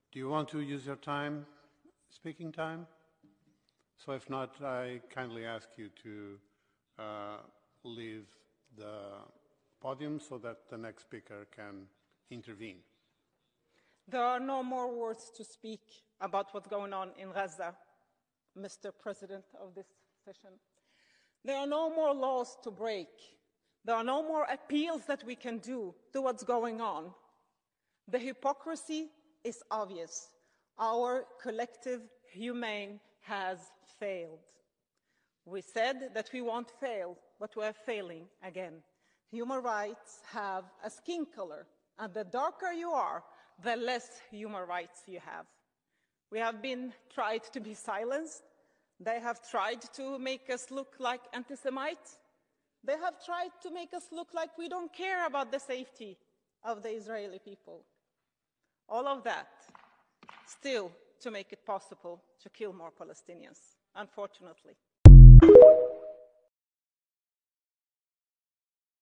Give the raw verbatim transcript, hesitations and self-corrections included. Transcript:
Do you want to use your time, speaking time? So if not, I kindly ask you to uh, leave the podium so that the next speaker can intervene. There are no more words to speak about what's going on in Gaza, Mister President of this session. There are no more laws to break. There are no more appeals that we can do to what's going on. The hypocrisy is obvious. Our collective humane has failed. We said that we won't fail, but we're failing again. Human rights have a skin color, and the darker you are, the less human rights you have. We have been tried to be silenced. They have tried to make us look like anti-Semites. They have tried to make us look like we don't care about the safety of the Israeli people. All of that still to make it possible to kill more Palestinians, unfortunately.